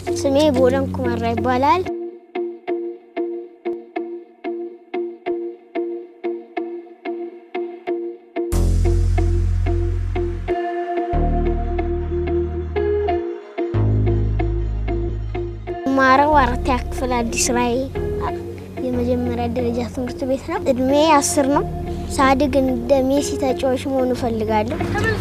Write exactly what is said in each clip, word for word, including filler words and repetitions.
ስሜ ቦናን ኩመራ ይባላል ማራው አራት ያክፍል አዲስ ራይ የመጀመሪያ ደረጃ ትምህርት ቤት ነው እድሜ አስር ነው ሳድግ እንደ ሜሲ ተጫዋች መሆን ፈልጋለሁ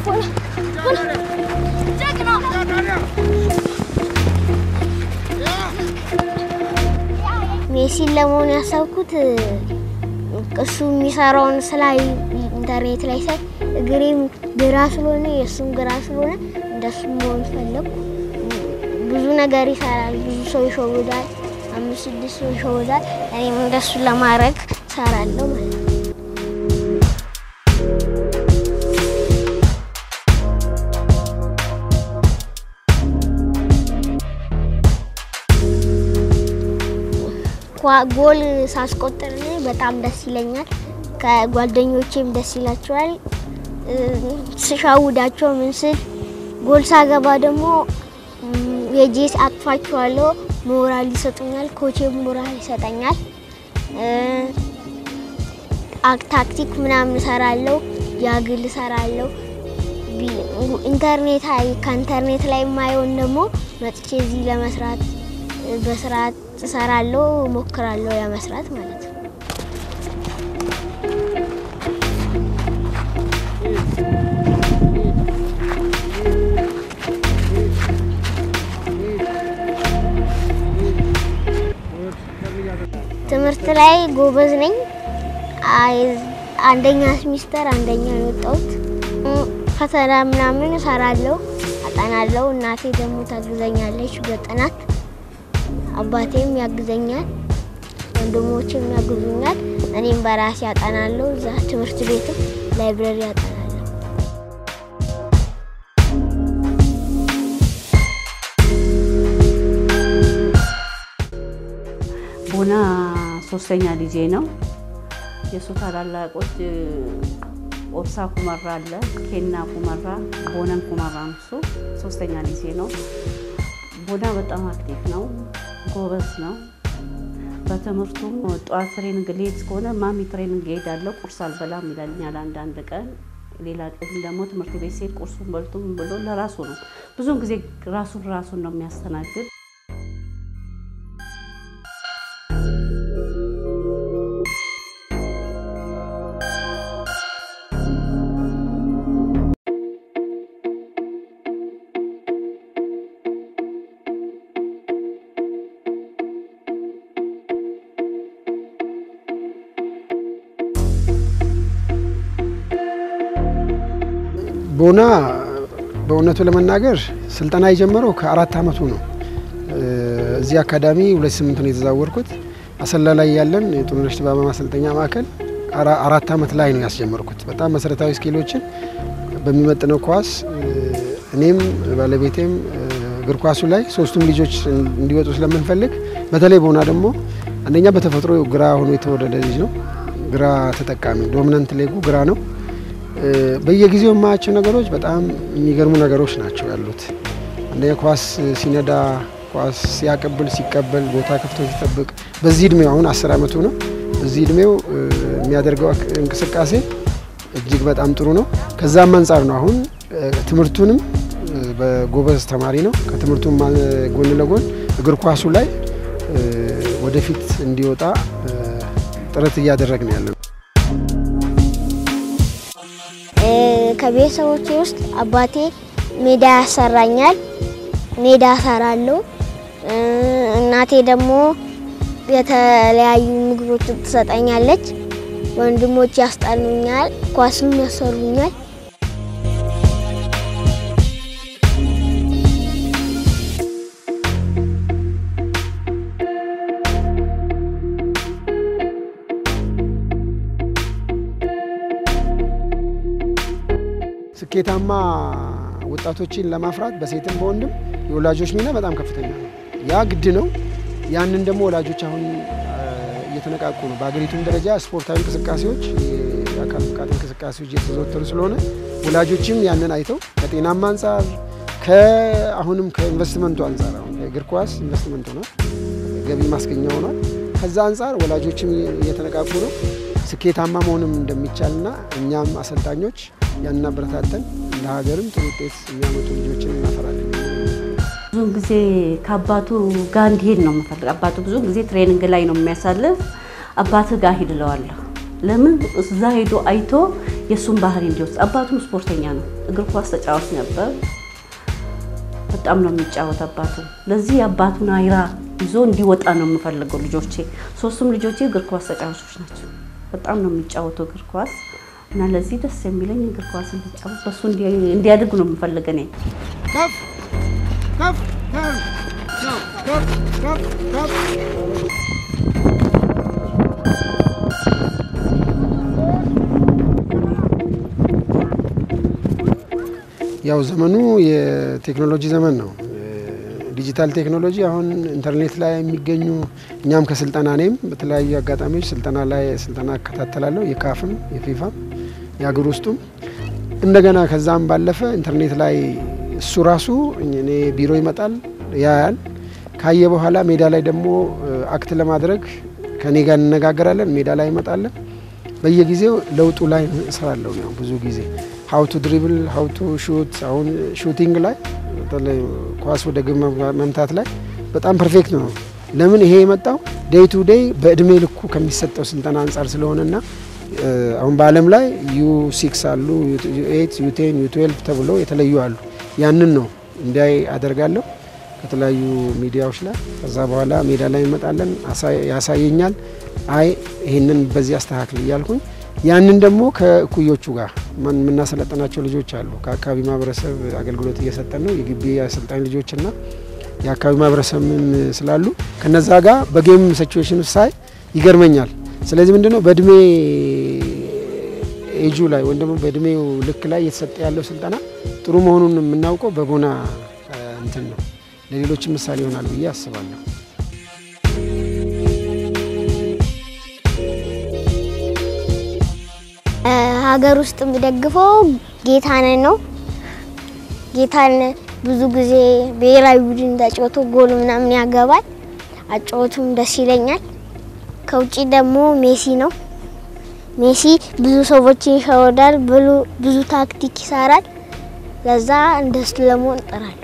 ሜሲ ለመሆን ያሰብኩት እሱ የሚሰራውን ስላይ ኢንተርኔት ላይ ሳይ እግሬም ግራ ስለሆነ የሱም ግራ ስለሆነ እንደሱ መሆን ፈለኩ ብዙ ነገር ይሰራል ብዙ ሰው ይሾውዳል አምስት ስድስት ሰው ይሾውዳል እኔም እንደሱ ለማድረግ ሰራለሁ ማለት ነው ጎል ሳስቆጥር በጣም ደስ ይለኛል ከጓደኞቼም ደስ ይላቸዋል ስሻውዳቸው ምን ስል ጎል ሳገባ ደግሞ የጄስ አጥፋቸዋለሁ ሞራል ይሰጡኛል ኮቼም ሞራል ይሰጠኛል ታክቲክ ምናምን ሰራለሁ ያግል ሰራለሁ ኢንተርኔት አይ ከኢንተርኔት ላይ ማየውን ደግሞ መጥቼ እዚህ ለመስራት በስራት ሰራለሁ ሞክራለሁ ለመስራት ማለት ነው ትምህርት ላይ ጎበዝ ነኝ አንደኛ ሚስተር አንደኛ ወጣሁት ፈተና ምናምን ሰራለሁ አጣናለሁ እናቴ ደግሞ ታግዘኛለች በጥናት አባቴም ያግዘኛል ወንድሞቼም ያግዙኛል እኔም በራሴ አጣናለሁ እዛ ትምህርት ቤት ላይብረሪ አጣናለሁ ቦና ሶስተኛ ልጄ ነው የሱ ታላላቆች ኦብሳ ኩመራ አለ ኬና ኩመራ ቦናን ኩመራ ነው ሶስተኛ ልጄ ነው ቦና በጣም አክቲቭ ነው ጎበዝ ነው በተመርቶም ጧት ትሬኒንግ ሌት ከሆነ ማሚ ትሬኒንግ ይሄዳል ቁርስ አልበላም ይላልኛል አንድ አንድ ቀን ሌላ ቀን ደግሞ ትምህርት ቤት ሲሄድ ቁርሱን በልቶም ብሎ ለራሱ ነው ብዙውን ጊዜ ራሱን ራሱን ነው የሚያስተናግድ ቦና በእውነቱ ለመናገር ስልጠና የጀመረው ከአራት አመቱ ነው እዚህ አካዳሚ ሁለት ሺህ ስምንት ነው የተዛወርኩት አሰላ ላይ ያለን የጥሩነሽ ተባባ ማሰልጠኛ ማዕከል አራት አመት ላይ ነው ያስጀመርኩት በጣም መሰረታዊ ስኪሎችን በሚመጥነው ኳስ እኔም ባለቤቴም እግር ኳሱ ላይ ሶስቱም ልጆች እንዲወጡ ስለምንፈልግ በተለይ ቦና ደግሞ አንደኛ በተፈጥሮ ግራ ሆኖ የተወለደ ልጅ ነው ግራ ተጠቃሚ ዶሚናንት ሌጉ ግራ ነው በየጊዜው ማያቸው ነገሮች በጣም የሚገርሙ ነገሮች ናቸው ያሉት አንደኛ ኳስ ሲነዳ ኳስ ሲያቀብል ሲቀበል ቦታ ከፍቶ ሲጠብቅ በዚህ እድሜው አሁን አስር አመቱ ነው በዚህ እድሜው የሚያደርገው እንቅስቃሴ እጅግ በጣም ጥሩ ነው ከዛም አንፃር ነው አሁን ትምህርቱንም በጎበዝ ተማሪ ነው ከትምህርቱም ጎን ለጎን እግር ኳሱ ላይ ወደፊት እንዲወጣ ጥረት እያደረግን ያለው ከቤተሰቦቼ ውስጥ አባቴ ሜዳ ያሰራኛል ሜዳ ሰራለሁ እናቴ ደግሞ የተለያዩ ምግቦች ትሰጣኛለች ወንድሞች ያስጣሉኛል ኳስም ያሰሩኛል ስኬታማ ወጣቶችን ለማፍራት በሴትም በወንድም የወላጆች ሚና በጣም ከፍተኛ ነው ያ ግድ ነው ያንን ደግሞ ወላጆች አሁን እየተነቃቁ ነው በአገሪቱም ደረጃ ስፖርታዊ እንቅስቃሴዎች የአካል ብቃት እንቅስቃሴዎች እየተዘወተሩ ስለሆነ ወላጆችም ያንን አይተው ከጤናማ አንፃር ከአሁንም ከኢንቨስትመንቱ አንፃር እግር ኳስ ኢንቨስትመንት ነው ገቢ ማስገኛ ሆኗል ከዛ አንፃር ወላጆችም እየተነቃቁ ነው ስኬታማ መሆንም እንደሚቻልና እኛም አሰልጣኞች ያንና ብረታተን ለሀገርም ጥሩ ውጤት የሚያመጡ ልጆችን እናፈራለን ብዙ ጊዜ ከአባቱ ጋር እንዲሄድ ነው የምፈልገው አባቱ ብዙ ጊዜ ትሬኒንግ ላይ ነው የሚያሳልፍ አባቱ ጋር ሄድለዋለሁ ለምን እዛ ሄዶ አይቶ የሱን ባህሪ እንዲወስድ አባቱም ስፖርተኛ ነው እግር ኳስ ተጫዋች ነበር በጣም ነው የሚጫወት አባቱ ለዚህ አባቱን አይራ ይዞ እንዲወጣ ነው የምፈልገው ልጆቼ ሶስቱም ልጆቼ እግር ኳስ ተጫዋቾች ናቸው በጣም ነው የሚጫወተው እግር ኳስ እና ለዚህ ደስ የሚለኝ እግር ኳስ እንዲጫወት በሱ እንዲያድግ ነው የምፈልገው ነኝ ከፍ ከፍ ከፍ ከፍ ከፍ ያው ዘመኑ የቴክኖሎጂ ዘመን ነው ዲጂታል ቴክኖሎጂ አሁን ኢንተርኔት ላይ የሚገኙ እኛም ከስልጣና ነኝ በተለያዩ አጋጣሚዎች ስልጣና ላይ ስልጣና አከታተላለሁ የካፍም የፊፋም ያገር ውስጥም እንደገና ከዛም ባለፈ ኢንተርኔት ላይ እሱ ራሱ እኔ ቢሮ ይመጣል ያያል ካየ በኋላ ሜዳ ላይ ደግሞ አክት ለማድረግ ከኔ ጋር እንነጋገራለን ሜዳ ላይ ይመጣል በየጊዜው ለውጡ ላይ እሰራለሁ ነው ብዙ ጊዜ how to dribble how to shoot አሁን ሹቲንግ ላይ በተለይ ኳስ ወደ ግብ መምታት ላይ በጣም ፐርፌክት ነው ለምን ይሄ የመጣው ዴይ ቱ ዴይ በእድሜ ልኩ ከሚሰጠው ስልጣና አንፃር ስለሆነና አሁን በአለም ላይ ዩ ሲክስ አሉ ዩ ኤይት ዩ ቴን ዩ ትዌልቭ ተብሎ የተለዩ አሉ ያንን ነው እንዲያይ አደርጋለሁ ከተለያዩ ሚዲያዎች ላይ ከዛ በኋላ ሜዳ ላይ ይመጣለን ያሳየኛል አይ ይሄንን በዚህ አስተካክል ይያልኩኝ ያንን ደግሞ ከኩዮቹ ጋር ማን ምናሰለጠናቸው ልጆች አሉ ከአካባቢ ማህበረሰብ አገልግሎት እየሰጠን ነው የግቢ አሰልጣኝ ልጆችና የአካባቢ ማህበረሰብም ስላሉ ከነዛ ጋር በጌም ሲቹዌሽን ሳይ ይገርመኛል ስለዚህ ምንድነው በእድሜ ኤጁ ላይ ወንድም በእድሜው ልክ ላይ የተሰጠ ያለው ስልጣና ጥሩ መሆኑን የምናውቀው በቦና እንትን ነው ለሌሎች ምሳሌ ይሆናል ብዬ አስባለሁ ሀገር ውስጥ የሚደግፈው ጌታነህ ነው ጌታነህ ብዙ ጊዜ ብሔራዊ ቡድን ተጫውቶ ጎል ምናምን ያገባል አጫወቱም ደስ ይለኛል ከውጪ ደግሞ ሜሲ ነው ሜሲ ብዙ ሰዎችን ይሸወዳል ብዙ ታክቲክ ይሰራል ለዛ እንደሱ ለመሆን እጥራለሁ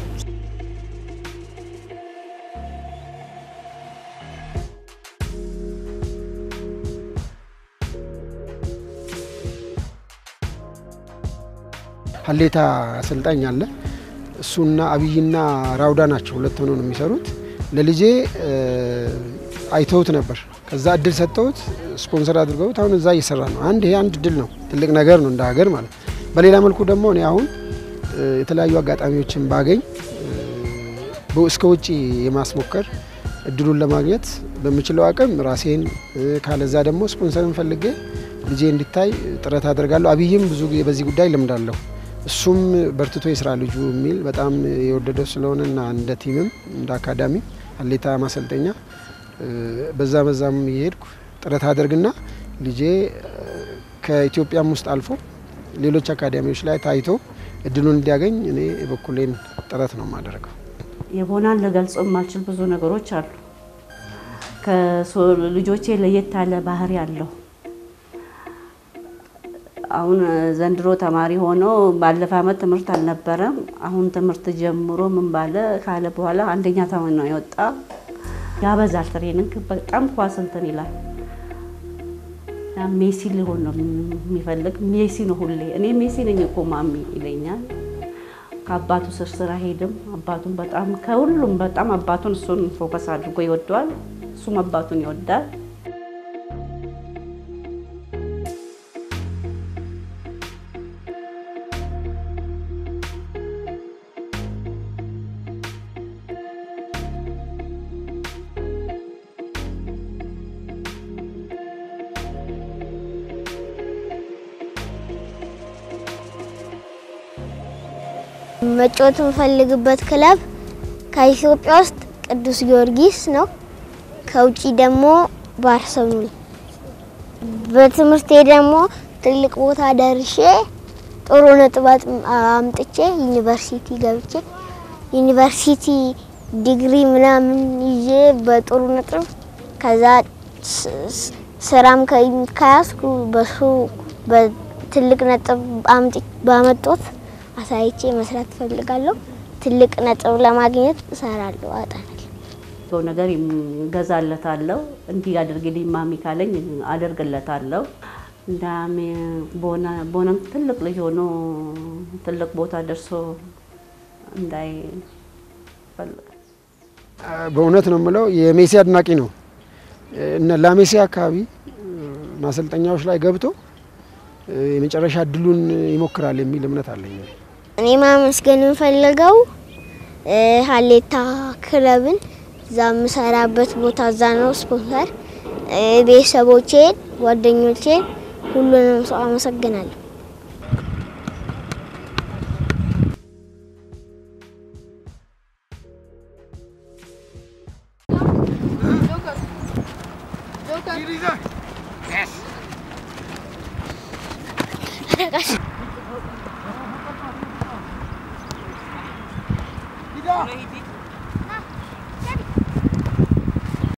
ሀሌታ አሰልጣኝ አለ እሱና አብይና ራውዳ ናቸው ሁለት ሆነው ነው የሚሰሩት ለልጄ አይተውት ነበር ከዛ እድል ሰጠውት ስፖንሰር አድርገውት አሁን እዛ እየሰራ ነው አንድ ይሄ አንድ እድል ነው ትልቅ ነገር ነው እንደ ሀገር ማለት በሌላ መልኩ ደግሞ እኔ አሁን የተለያዩ አጋጣሚዎችን ባገኝ በእስከ ውጪ የማስሞከር እድሉን ለማግኘት በመችለው አቅም ራሴን ካለዛ ደግሞ ስፖንሰርን ፈልጌ ልጄ እንዲታይ ጥረት አደርጋለሁ አብይም ብዙ በዚህ ጉዳይ ለምዳለሁ እሱም በርትቶ ይስራ ልጁ የሚል በጣም የወደደው ስለሆነና እንደ ቲምም እንደ አካዳሚ ሀሌታ ማሰልጠኛ በዛ በዛም ይሄድኩ ጥረት አደርግና ልጄ ከኢትዮጵያም ውስጥ አልፎ ሌሎች አካዳሚዎች ላይ ታይቶ እድሉን እንዲያገኝ እኔ በኩሌን ጥረት ነው ማደረገው የቦናን ለገልጾ ማልችል ብዙ ነገሮች አሉ ከልጆቼ ለየት ያለ ባህሪ አለው አሁን ዘንድሮ ተማሪ ሆኖ ባለፈ አመት ትምህርት አልነበረም አሁን ትምህርት ጀምሮ ምን ባለ ካለ በኋላ አንደኛ ተማሪ ነው የወጣ ያበዛል ትሬኒንግ በጣም ኳስ እንትን ይላል ያ ሜሲ ሊሆን ነው የሚፈልግ ሜሲ ነው ሁሌ እኔ ሜሲ ነኝ እኮ ማሚ ይለኛል ከአባቱ ስር ስራ ሄድም አባቱን በጣም ከሁሉም በጣም አባቱን እሱን ፎከስ አድርጎ ይወደዋል እሱም አባቱን ይወዳል መጫወት የምፈልግበት ክለብ ከኢትዮጵያ ውስጥ ቅዱስ ጊዮርጊስ ነው ከውጪ ደግሞ ባርሰሎና በትምህርቴ ደግሞ ትልቅ ቦታ ደርሼ ጥሩ ነጥብ አምጥቼ ዩኒቨርሲቲ ገብቼ ዩኒቨርሲቲ ዲግሪ ምናምን ይዤ በጥሩ ነጥብ ከዛ ስራም ከያዝኩ በሱ በትልቅ ነጥብ አምጥ ባመጣት አሳይቼ መስራት ፈልጋለሁ ትልቅ ነጥብ ለማግኘት እሰራለሁ አጣናለሁ ሰው ነገር ገዛለታለሁ እንዲ ያድርግልኝ ማሚ ካለኝ አደርግለታለሁ እንዳም ቦና ቦናም ትልቅ ልጅ ሆኖ ትልቅ ቦታ ደርሶ እንዳይ ፈልግ በእውነት ነው የምለው የሜሲ አድናቂ ነው እና ለሜሲ አካባቢ ማሰልጠኛዎች ላይ ገብቶ የመጨረሻ ድሉን ይሞክራል የሚል እምነት አለኝ እኔ ማመስገን ፈልገው ሀሌታ ክለብን ዛም ሰራበት ቦታ ዛነው ስፖንሰር ቤተሰቦቼ ጓደኞቼ ሁሉንም ሰው አመሰግናለሁ Yes.